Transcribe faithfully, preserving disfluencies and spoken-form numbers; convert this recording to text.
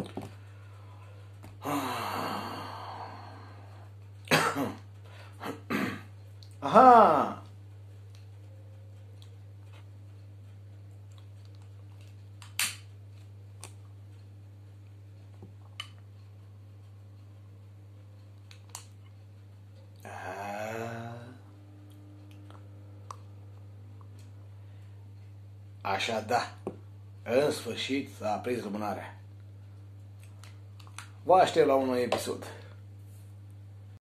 Aha! Așa, da. În sfârșit s-a aprins lumânarea. Vă aștept la un nou episod.